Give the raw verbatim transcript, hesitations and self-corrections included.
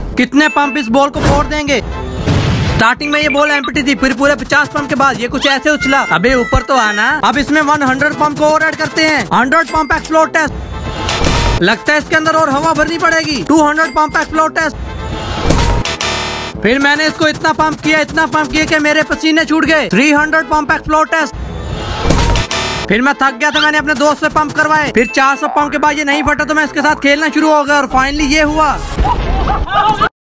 कितने पंप इस बॉल को फोड़ देंगे? स्टार्टिंग में ये बॉल एम्प्टी थी, फिर पूरे पचास पंप के बाद ये कुछ ऐसे उछला। अबे ऊपर तो आना। अब इसमें सौ पंप को और ऐड करते हैं। सौ पंप एक्सप्लोड टेस्ट। लगता है इसके अंदर और हवा भरनी पड़ेगी। दो सौ पंप एक्सप्लोड टेस्ट। फिर मैंने इसको इतना पंप किया इतना पंप किया कि मेरे पसीने छूट गए। तीन सौ पंप एक्सप्लोड टेस्ट। फिर मैं थक गया था, मैंने अपने दोस्त से पंप करवाए। फिर चार सौ पंप के बाद ये नहीं फटा तो मैं इसके साथ खेलना शुरू हो गया और फाइनली ये हुआ।